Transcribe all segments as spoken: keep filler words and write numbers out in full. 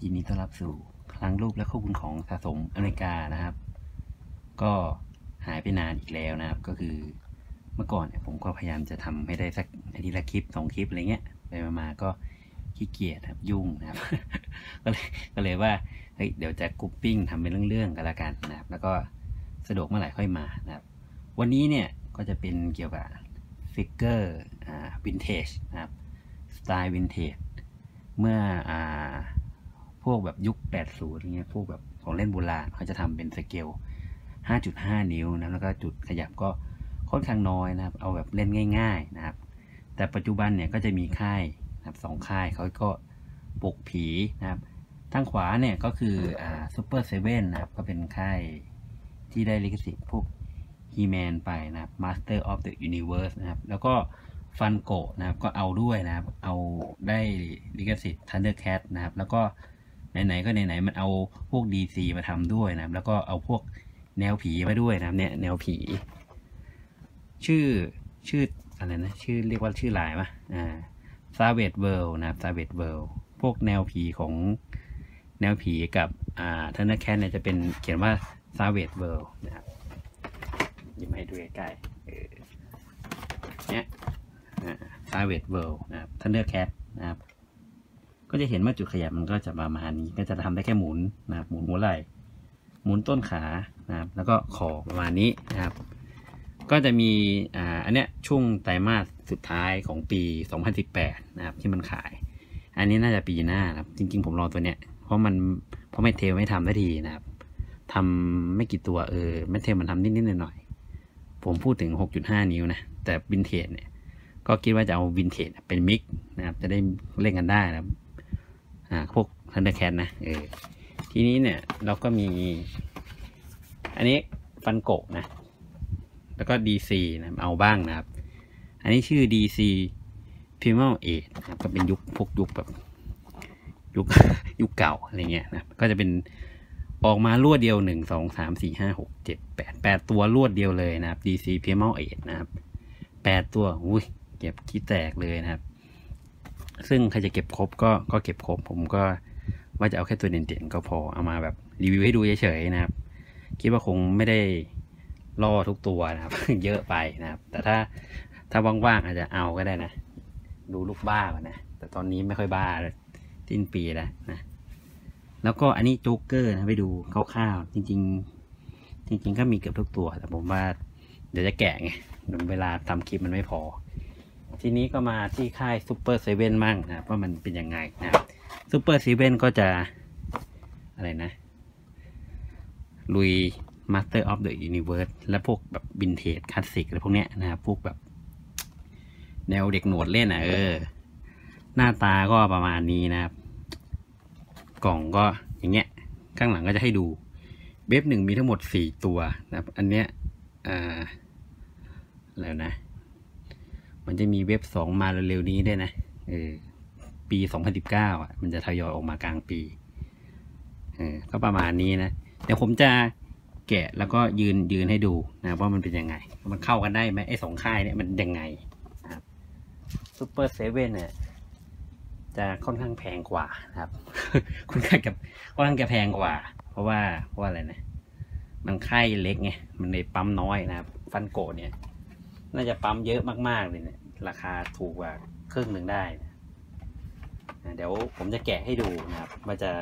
ยินดีต้อนรับสู่คลังรูปและข้อมูลของสะสมอเมริกานะครับก็หายไปนานอีกแล้วนะครับก็คือเมื่อก่อนเนี่ยผมก็พยายามจะทำให้ได้สักอาทิตย์ละคลิปสองคลิปอะไรเงี้ยไปมาก็ขี้เกียจครับยุ่งนะครับ ก็เลยก็เลยว่าเฮ้ยเดี๋ยวจะกรุ๊ปปิ้งทำเป็นเรื่องๆกันละกันนะครับแล้วก็สะดวกเมื่อไหร่ค่อยมานะครับวันนี้เนี่ยก็จะเป็นเกี่ยวกับฟิกเกอร์อ่าวินเทจนะครับสไตล์วินเทจเมื่ออ่าพวกแบบยุคแปดสิบอะไรเงี้ยพวกแบบของเล่นโบราณเขาจะทำเป็นสเกล ห้าจุดห้า นิ้วนะแล้วก็จุดขยับก็ค่อนข้างน้อยนะครับเอาแบบเล่นง่ายๆนะครับแต่ปัจจุบันเนี่ยก็จะมีค่ายนะครับสองค่ายเขาก็ปลุกผีนะครับทางขวาเนี่ยก็คืออ่าซูเปอร์เซเว่นนะครับก็เป็นค่ายที่ได้ลิขสิทธิ์พวกฮีแมนไปนะครับ Master of the Universe นะครับแล้วก็ฟันโกะนะครับก็เอาด้วยนะครับเอาได้ลิขสิทธิ์ Thundercat นะครับแล้วก็ไหนๆก็ไหนๆมันเอาพวก ดี ซี มาทำด้วยนะครับแล้วก็เอาพวกแนวผีมาด้วยนะครับเนี่ยแนวผีชื่อชื่ออะไรนะชื่อเรียกว่าชื่อลายปะอ่า Savage World นะครับ Savage World พวกแนวผีของแนวผีกับอ่า Thundercat เนี่ยจะเป็นเขียนว่า Savage World นะครับยิ้มให้ดูใกล้ๆเออเนี่ยอ่า Savage World นะครับ Thundercat นะครับก็จะเห็นว่าจุดขยับมันก็จะประมาณนี้ก็จะทำได้แค่หมุนนะครับหมุนหัวไหล่หมุนต้นขานะครับแล้วก็คอประมาณนี้นะครับก็จะมีอ่าอันเนี้ยช่วงไตรมาสสุดท้ายของปีสองพันสิบแปดนะครับที่มันขายอันนี้น่าจะปีหน้านะครับจริงๆผมรอตัวเนี้ยเพราะมันเพราะไม่เทลไม่ทำได้ทีนะครับทำไม่กี่ตัวเออไม่เทลมันทำนิดๆหน่อยๆผมพูดถึง หกจุดห้า นิ้วนะแต่วินเทจเนี่ยก็คิดว่าจะเอาวินเทจเป็นมิกนะครับจะได้เล่นกันได้นะครับอ่าพวก Thundercat นะเออทีนี้เนี่ยเราก็มีอันนี้ฟันโกะนะแล้วก็ ดี ซี นะเอาบ้างนะครับอันนี้ชื่อ ดี ซี Primal แปดนะครับก็เป็นยุคพวกยุคแบบยุค ยุคเก่าอะไรเงี้ยนะก็จะเป็นออกมารวดเดียวหนึ่ง สอง สาม สี่ ห้า หก เจ็ด แปด แปดตัวรวดเดียวเลยนะครับ ดี ซี Primal แปดนะครับแปดตัวอุ้ยเก็บขี้แตกเลยนะครับซึ่งใครจะเก็บครบก็ก็เก็บครบผมก็ว่าจะเอาแค่ตัวเด่นๆก็พอเอามาแบบรีวิวให้ดูเฉยๆนะครับคิดว่าคงไม่ได้ล่อทุกตัวนะครับ เยอะไปนะครับแต่ถ้าถ้าว่างๆอาจจะเอาก็ได้นะดูลูกบ้าก่อนนะแต่ตอนนี้ไม่ค่อยบ้าเลยสิ้นปีแล้วนะแล้วก็อันนี้โจ๊กเกอร์นะไปดูคร่าวๆจริงๆจริงๆก็มีเกือบทุกตัวแต่ผมว่าเดี๋ยวจะแกะไงเวลาทำคลิปมันไม่พอทีนี้ก็มาที่ค่ายซูเปอร์เซเว่นมั่งนะว่ามันเป็นยังไงนะครับซูเปอร์เซเว่นก็จะอะไรนะลุย Master of the Universe และพวกแบบวินเทจคลาสสิกอะไรพวกเนี้ยนะครับพวกแบบแนวเด็กหนวดเล่นอ่ะเออหน้าตาก็ประมาณนี้นะครับกล่องก็อย่างเงี้ยข้างหลังก็จะให้ดูเว็บหนึ่งมีทั้งหมดสี่ตัวนะครับอันเนี้ยอ่าแล้วนะมันจะมีเว็บสองมาเร็วๆนี้ด้วยนะเออปีสองพันสิบเก้าอ่ะมันจะทยอยออกมากลางปีเออก็ประมาณนี้นะเดี๋ยวผมจะแกะแล้วก็ยืนยืนให้ดูนะว่ามันเป็นยังไงมันเข้ากันได้ไหมไอ้สองค่ายเนี่ยมันยังไงนะครับซูเปอร์เซเว่นเนี่ยจะค่อนข้างแพงกว่านะครับ ค่อนข้างกับค่อนข้างจะแพงกว่าเพราะว่าเพราะว่าอะไรนะมันค่ายเล็กไงมันเลยปั๊มน้อยนะครับฟันโกะเนี่ยน่าจะปั๊มเยอะมากๆเลยเนี่ยราคาถูกกว่าครึ่งหนึ่งได้นะเดี๋ยวผมจะแกะให้ดูนะครับว่าจะ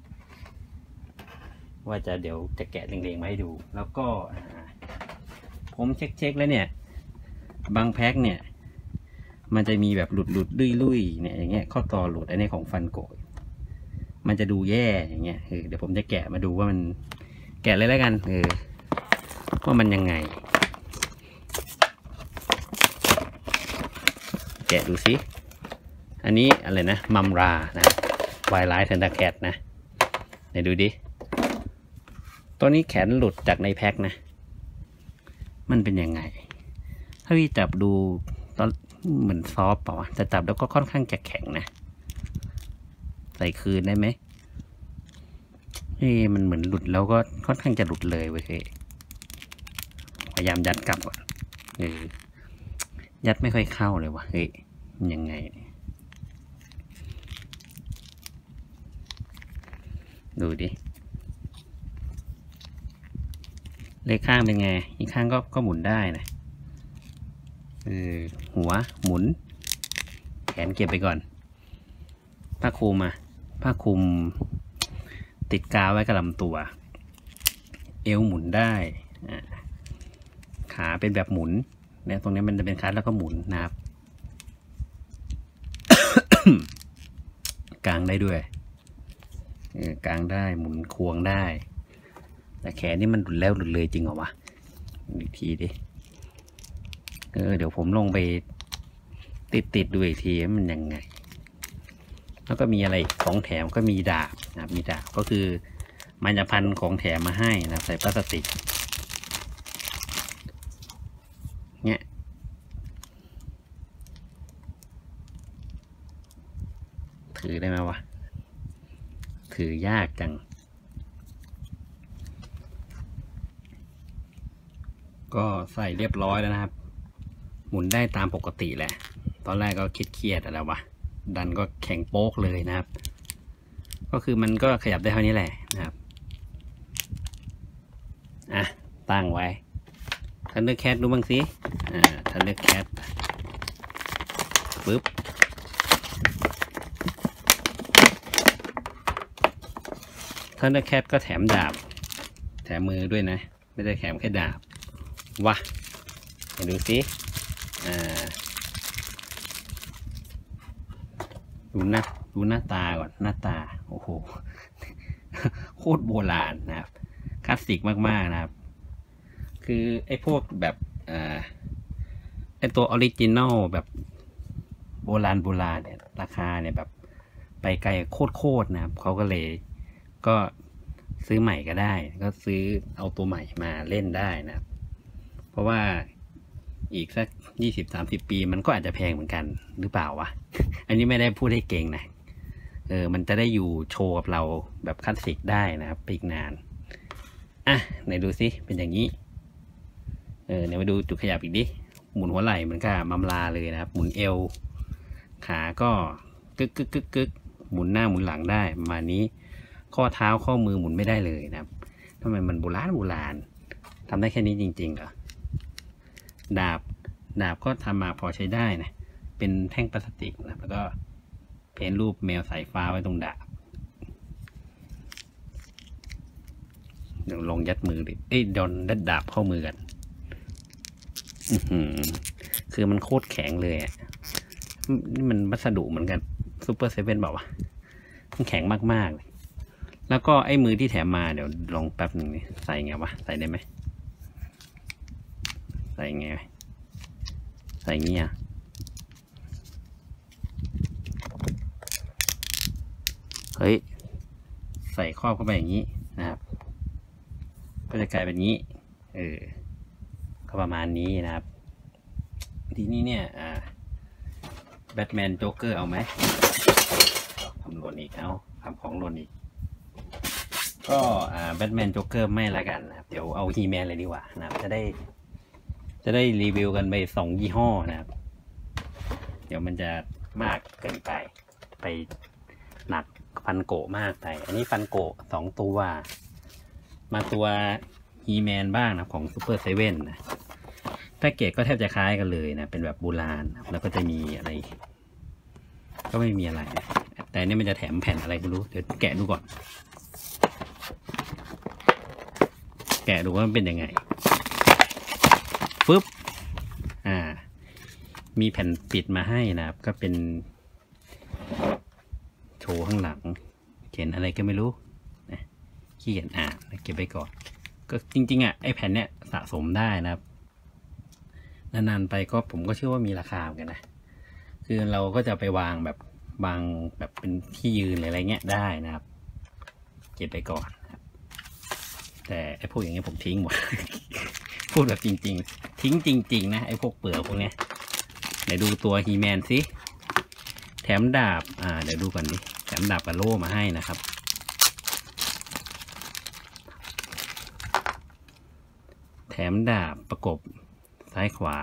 ว่าจะเดี๋ยวจะแกะเรียงๆมาให้ดูแล้วก็ผมเช็คๆแล้วเนี่ยบางแพ็คเนี่ยมันจะมีแบบหลุดหลุดลุยลุยเนี่ยอย่างเงี้ยข้อต่อหลุดอันนี้ของฟันโกะมันจะดูแย่อย่างเงี้ยเออเดี๋ยวผมจะแกะมาดูว่ามันแกะเลยแล้วกันเออว่ามันยังไงแกะดูสิอันนี้อะไรนะมัมรานะไวไลท์เทนเดอร์แคทนะไหนดูดิตัวนี้แขนหลุดจากในแพ็คนะมันเป็นยังไงถ้าพี่จับดูตอนเหมือนซอฟต์เปล่าวะแต่จับแล้วก็ค่อนข้างจะแข็งนะใส่คืนได้ไหมเฮ้ยมันเหมือนหลุดแล้วก็ค่อนข้างจะหลุดเลยเว้ยพยายามยัดกลับก่อนเออยัดไม่ค่อยเข้าเลยวะเฮ้ยมันยังไงดูดิเลขข้างเป็นไงอีกข้างก็ก็หมุนได้นะเออหัวหมุนแขนเก็บไปก่อนผ้าคลุมอ่ะผ้าคลุมติดกาวไว้กับลำตัวเอวหมุนได้ขาเป็นแบบหมุนเนี่ยตรงนี้มันจะเป็นคัสแล้วก็หมุนนะครับ กางได้ด้วยกางได้หมุนควงได้แต่แขนนี่มันหลุดแล้วหลุดเลยจริงเหรอวะอีกทีดิเออเดี๋ยวผมลงไปติดติดดูอีกทีมันยังไงแล้วก็มีอะไรของแถมก็มีดาบนะมีดาบก็คือมันจะพันของแถมมาให้นะใส่พลาสติกเนี่ยถือได้ไหมวะถือยากจังก็ใส่เรียบร้อยแล้วนะครับหมุนได้ตามปกติแหละตอนแรกก็คิดเครียดอะไรวะดันก็แข็งโป๊กเลยนะครับก็คือมันก็ขยับได้เท่านี้แหละนะครับอ่ะตั้งไว้ทันเดอร์แคทดูบ้างสิอ่าทันเดอร์แคทปึ๊บทันเดอร์แคทก็แถมดาบแถมมือด้วยนะไม่ได้แถมแค่ดาบวะไปดูสิอ่าดูหน้าดูหน้าตาก่อนหน้าตาโอ้โหโคตรโบราณนะครับคลาสสิกมากๆนะครับคือไอ้พวกแบบอ่าไอ้ตัวออริจินอลแบบโบราณโบราณเนี่ยราคาเนี่ยแบบไปไกลโคตรๆนะครับเขาก็เลยก็ซื้อใหม่ก็ได้ก็ซื้อเอาตัวใหม่มาเล่นได้นะครับเพราะว่าอีกสักยี่สิบสามสิบปีมันก็อาจจะแพงเหมือนกันหรือเปล่าวะ อันนี้ไม่ได้พูดให้เก่งนะเออมันจะได้อยู่โชว์กับเราแบบคลาสสิกได้นะครับไปอีกนานอ่ะไหนดูซิเป็นอย่างนี้เออเดี๋ยวมาดูจุดขยับอีกดิหมุนหัวไหล่เหมือนกับมัมลาเลยนะครับหมุนเอวขาก็กึกกึกกึกกึกหมุนหน้าหมุนหลังได้ประมาณนี้ข้อเท้าข้อมือหมุนไม่ได้เลยนะครับทำไมมันโบราณโบราณทำได้แค่นี้จริงๆเหรอดาบดาบก็ทำมาพอใช้ได้นะเป็นแท่งพลาสติกนะแล้วก็เพ้นรูปแมวสายฟ้าไว้ตรงดาบเดี๋ยวลองยัดมือดิเอ้ยดอนดัดดาบเข้ามือกันอือหือคือมันโคตรแข็งเลยอ่ะนี่มันวัสดุเหมือนกันซูเปอร์เซเว่นบอกว่ามันแข็งมากๆเลยแล้วก็ไอ้มือที่แถมมาเดี๋ยวลองแป๊บหนึ่งนี่ใส่ไงวะใส่ได้ไหมใส่ไงใส่เงี้ยเฮ้ยใส่ครอบเข้าไปอย่างนี้นะครับก็จะกลายเป็นงี้เออก็ประมาณนี้นะครับทีนี้เนี่ยอ่าแบทแมนโจ๊กเกอร์เอาไหมทำหล่นอีกเอาทำของหล่นอีกก็อ่าแบทแมนโจ๊กเกอร์ไม่ละกันนะครับเดี๋ยวเอาฮีแมนเลยดีกว่านะครับจะได้จะได้รีวิวกันไปสองยี่ห้อนะครับเดี๋ยวมันจะมากเกินไปไปหนักฟันโกะมากไปอันนี้ฟันโกะสองตัวมาตัวฮีแมนบ้างนะของซูเปอร์เซเว่นนะแพ็กเกจก็แทบจะคล้ายกันเลยนะเป็นแบบโบราณแล้วก็จะมีอะไรก็ไม่มีอะไรแต่นี่มันจะแถมแผ่นอะไรไม่รู้เดี๋ยวแกะดูก่อนแกะดูว่ามันเป็นยังไงปึ๊บอ่ามีแผ่นปิดมาให้นะครับก็เป็นโชว์ข้างหลังเขียนอะไรก็ไม่รู้นะขี้เกียจอ่านเก็บไปก่อนก็จริงๆอ่ะไอ้แผ่นเนี้ยสะสมได้นะครับนานๆไปก็ผมก็เชื่อว่ามีราคาเหมือนกันนะคือเราก็จะไปวางแบบวางแบบเป็นที่ยืนอะไรเงี้ยได้นะครับเก็บไปก่อนแต่ไอ้พวกอย่างเงี้ยผมทิ้งหมด พูดแบบจริงๆทิ้งจริงๆนะไอ้พวกเปลือกพวกเนี้ยไหนดูตัวฮีแมนสิแถมดาบอ่าเดี๋ยวดูก่อนดิแถมดาบกับโล่มาให้นะครับแถมดาบประกบซ้ายขวา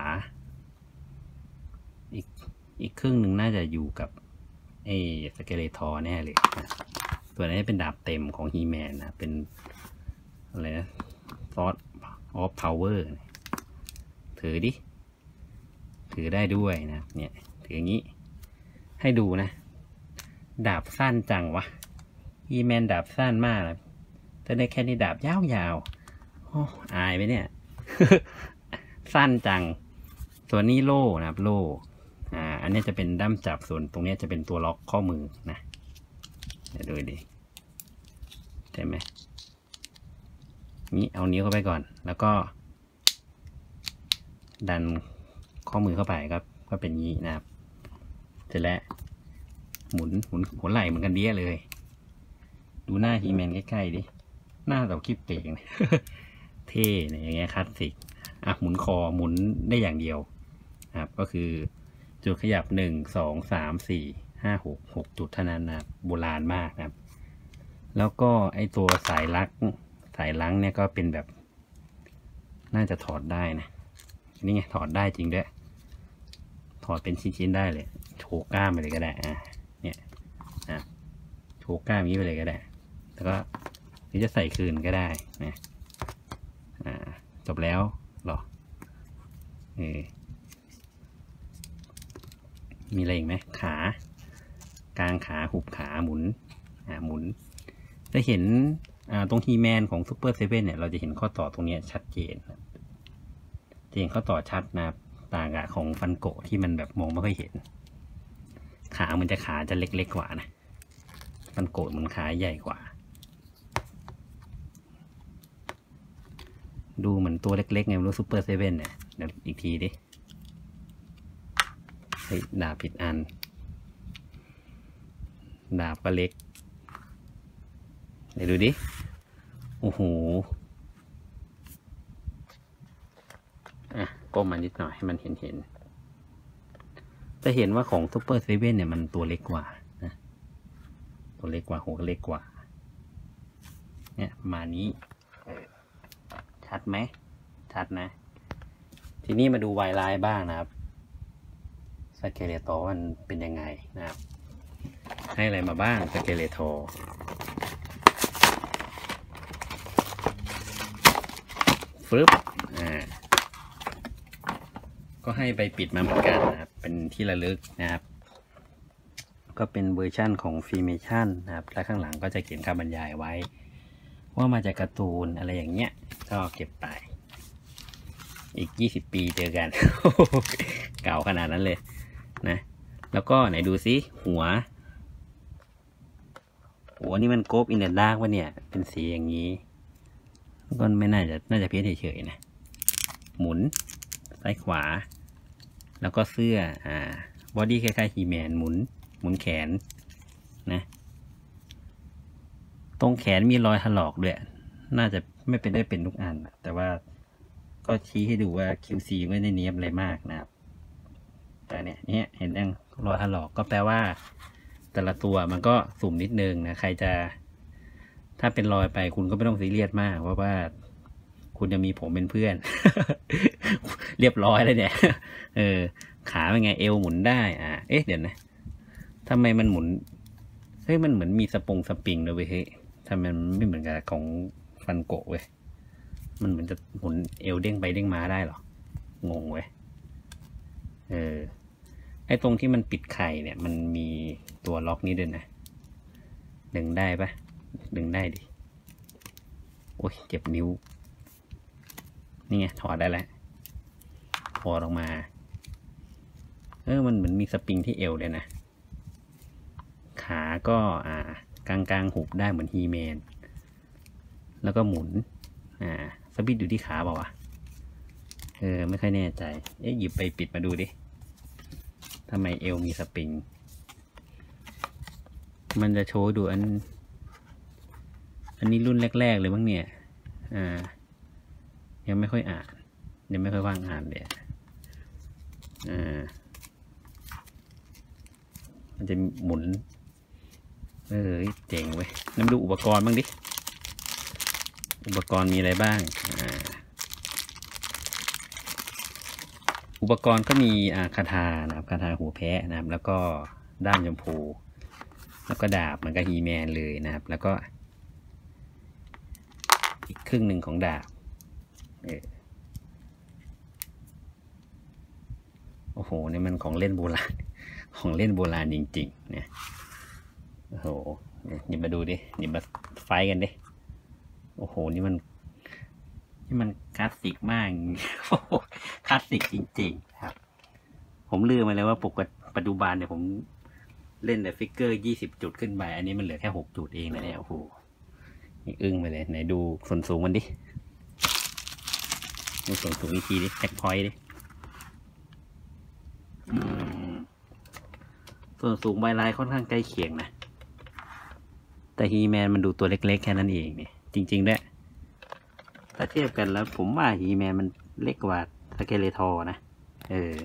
อีกอีกครึ่งหนึ่งน่าจะอยู่กับไอ้สเกเลทอร์แน่เลยนะส่วนนี้เป็นดาบเต็มของฮีแมนนะเป็นอะไรนะซอสออฟพาวเวอร์ถือดิถือได้ด้วยนะเนี่ยถืออย่างนี้ให้ดูนะดาบสั้นจังวะฮีแมนดาบสั้นมากนะแต่ได้แค่นี้ดาบยาวๆโอ้อายไปเนี่ย สั้นจังส่วนนี้โล่นะครับโล่อ่าอันนี้จะเป็นด้ามจับส่วนตรงนี้จะเป็นตัวล็อกข้อมือนะเดี๋ยวดูดิใช่ไหมนี่เอานิ้วเข้าไปก่อนแล้วก็ดันข้อมือเข้าไปครับก็เป็นงี้นะครับเสร็จแล้วหมุนหมุนหัวไหล่เหมือนกันเดี้ยเลยดูหน้าฮีแมนใกล้ๆดิหน้าเราคลิปเป่ง เท่เนี่ยอย่างเงี้ยคลาสสิกอ่ะหมุนคอหมุนได้อย่างเดียวนะครับก็คือจุดขยับหนึ่งสองสามสี่ห้าหกหกจุดเท่านั้นนะโบราณมากนะครับแล้วก็ไอตัวสายลักสายลังเนี่ยก็เป็นแบบน่าจะถอดได้นะนี่ไงถอดได้จริงด้วยถอดเป็นชิ้นๆได้เลยโชว์กล้ามไปเลยก็ได้อ่ะเนี่ยอ่ะโชว์กล้ามนี้ไปเลยก็ได้แล้วก็หรือจะใส่คืนก็ได้นะอ่าจบแล้วหรอเออมีอะไรอีกไหมขากลางขาหุบขาหมุนอ่าหมุนจะเห็นอ่าตรงฮีแมนของซูเปอร์เซเว่นเนี่ยเราจะเห็นข้อต่อตรงนี้ชัดเจนจะเห็นข้อต่อชัดนะครับต่างกับของฟันโกะที่มันแบบมองไม่ค่อยเห็นขามันจะขาจะเล็กๆกว่านะฟันโกะมันขาใหญ่กว่าดูเหมือนตัวเล็กๆไงรู้ซูเปอร์เซเว่นเนี่ยเดี๋ยวอีกทีดิเฮ้ยดาบผิดอันดาบก็เล็กเดี๋ยวดูดิโอ้โหอ่ะก้มมานิดหน่อยให้มันเห็นเห็นจะเห็นว่าของซูเปอร์เซเว่นเนี่ยมันตัวเล็กกว่านะตัวเล็กกว่าหัวเล็กกว่าเนี่ยประมาณนี้ชัดไหมชัดนะทีนี้มาดูไวไลน์บ้างนะครับสเกเลโตมันเป็นยังไงนะครับให้อะไรมาบ้างสเกเลโตฟึบอ่าก็ให้ไปปิดมาเหมือนกันนะครับเป็นที่ระลึกนะครับก็เป็นเวอร์ชั่นของฟิเมชั่นนะครับและข้างหลังก็จะเขียนคำบรรยายไว้ว่ามาจากการ์ตูนอะไรอย่างเงี้ยก็เก็บไปอีกยี่สิบปีเจอกัน เก่าขนาดนั้นเลยนะแล้วก็ไหนดูซิหัวหัวนี่มันโกบอินเดอร์ดาร์กวะเนี่ยเป็นสีอย่างนี้ก็ไม่น่าจะน่าจะเพี้ยนเฉยๆนะหมุนซ้ายขวาแล้วก็เสื้ออ่าบอดี้คล้ายๆฮีแมนหมุนหมุนแขนนะตรงแขนมีรอยถลอกด้วยน่าจะไม่เป็นได้เป็นทุกอันแต่ว่าก็ชี้ให้ดูว่า คิว ซี ไม่ได้เนียบอะไรมากนะครับแต่เนี่ยเนี่ยเห็นยังรอยถลอกก็แปลว่าแต่ละตัวมันก็สุ่มนิดนึงนะใครจะถ้าเป็นรอยไปคุณก็ไม่ต้องซีเรียสมากเพราะว่าคุณจะมีผมเป็นเพื่อน เรียบร้อยแล้วเนี่ยเออขาเป็นไงเอวหมุนได้อ่ะเอ๊ะเดี๋ยวนะทำไมมันหมุนเฮ้ยมันเหมือนมีสปงสปริงเลยเว้ยเฮ้ยทำไมมันไม่เหมือนกับของฟันโกะเว้ยมันเหมือนจะหมุนเอวเด้งไปเด้งมาได้หรองงเว้ยเออไอ้ตรงที่มันปิดไข่เนี่ยมันมีตัวล็อกนี้ด้วยนะดึงได้ปะดึงได้ดิโอ้ยเจ็บนิ้วนี่ไงถอดได้แล้วถอดออกมาเออมันเหมือนมีสปริงที่เอวเลยนะขาก็อ่ากลางกลางหุบได้เหมือนฮีแมนแล้วก็หมุนอ่าสปิดอยู่ที่ขาเปล่าวะเออไม่ค่อยแน่ใจเอ๊ะหยิบไปปิดมาดูดิทำไมเอวมีสปริงมันจะโชว์ดูอันอันนี้รุ่นแรกๆเลยมั้งเนี่ยอ่ายังไม่ค่อยอ่านยังไม่ค่อยว่างอ่านเลยอ่ามันจะหมุนเออเจ๋งเว้ยน้ำดูอุปกรณ์บ้างดิอุปกรณ์มีอะไรบ้างอ่าอุปกรณ์ก็มีอ่าคาถานะครับคาถาหัวแพะนะครับแล้วก็ด้ามชมพูแล้วก็ดาบเหมือนกับฮีแมนเลยนะครับ แล้วก็อีกครึ่งหนึ่งของดาบเออโอ้โหนี่มันของเล่นโบราณของเล่นโบราณจริงๆเนี่ยโอ้โหหยิบมาดูดิหยิบมาไฟกันดิโอ้โหนี่มันนี่มันคลาสสิกมากคลาสสิกจริงๆครับผมลืมไปเลยว่าปกติปัจจุบันเนี่ยผมเล่นแต่ฟิกเกอร์ยี่สิบจุดขึ้นไปอันนี้มันเหลือแค่หกจุดเองนะเนี่ยโอ้โหนี่อึ้งไปเลยไหนดูส่วนสูงมันดิดูส่วนสูงอีกทีดิแท็กพอยต์ดิส่วนสูงใบลายค่อนข้างใกล้เคียงนะแต่ฮีแมนมันดูตัวเล็กๆแค่นั้นเองเนี่ยจริงๆด้วยถ้าเทียบกันแล้วผมว่าฮีแมนมันเล็กกว่าสเกเลทอร์นะเออ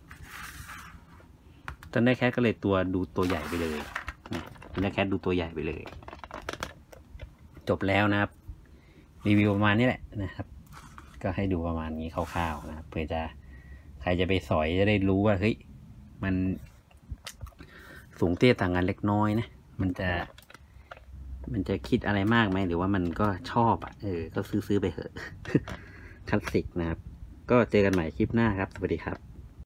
ตอนได้แคทก็เลยตัวดูตัวใหญ่ไปเลยตอนได้แคทดูตัวใหญ่ไปเลยจบแล้วนะครับรีวิวประมาณนี้แหละนะครับก็ให้ดูประมาณนี้คร่าวๆนะครับเพื่อจะใครจะไปสอยจะได้รู้ว่าเฮ้ยมันสูงเตี้ยต่างกันเล็กน้อยนะมันจะมันจะคิดอะไรมากไหมหรือว่ามันก็ชอบอ่ะเออก็ซื้อๆไปเถอะ คลาสสิกนะครับก็เจอกันใหม่คลิปหน้าครับสวัสดีครับ